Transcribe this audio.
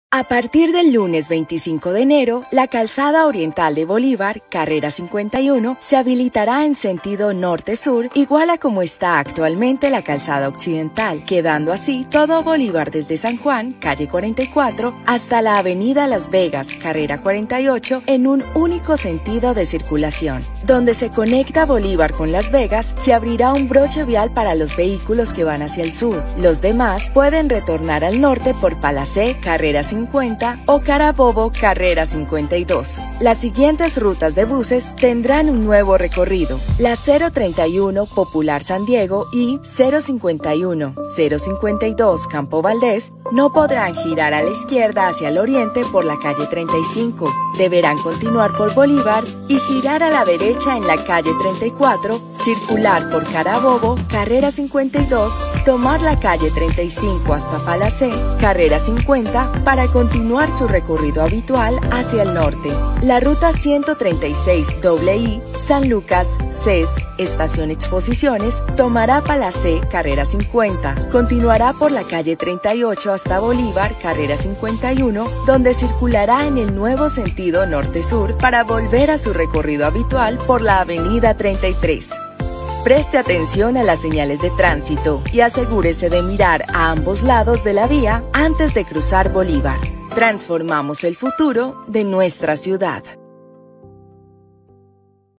A partir del lunes 25 de enero, la calzada oriental de Bolívar, carrera 51, se habilitará en sentido norte-sur, igual a como está actualmente la calzada occidental, quedando así todo Bolívar desde San Juan, calle 44, hasta la avenida Las Vegas, carrera 48, en un único sentido de circulación. Donde se conecta Bolívar con Las Vegas, se abrirá un broche vial para los vehículos que van hacia el sur. Los demás pueden retornar al norte por Palacé, carrera 50, o Carabobo, carrera 52. Las siguientes rutas de buses tendrán un nuevo recorrido. La 031 Popular San Diego y 051, 052 Campo Valdés no podrán girar a la izquierda hacia el oriente por la calle 35. Deberán continuar por Bolívar y girar a la derecha en la calle 34, circular por Carabobo, carrera 52, tomar la calle 35 hasta Palacé, carrera 50, para continuar su recorrido habitual hacia el norte. La ruta 136 II, San Lucas, CES, Estación Exposiciones, tomará Palacé, carrera 50, continuará por la calle 38 hasta Bolívar, carrera 51, donde circulará en el nuevo sentido norte-sur para volver a su recorrido habitual por la avenida 33. Preste atención a las señales de tránsito y asegúrese de mirar a ambos lados de la vía antes de cruzar Bolívar. Transformamos el futuro de nuestra ciudad.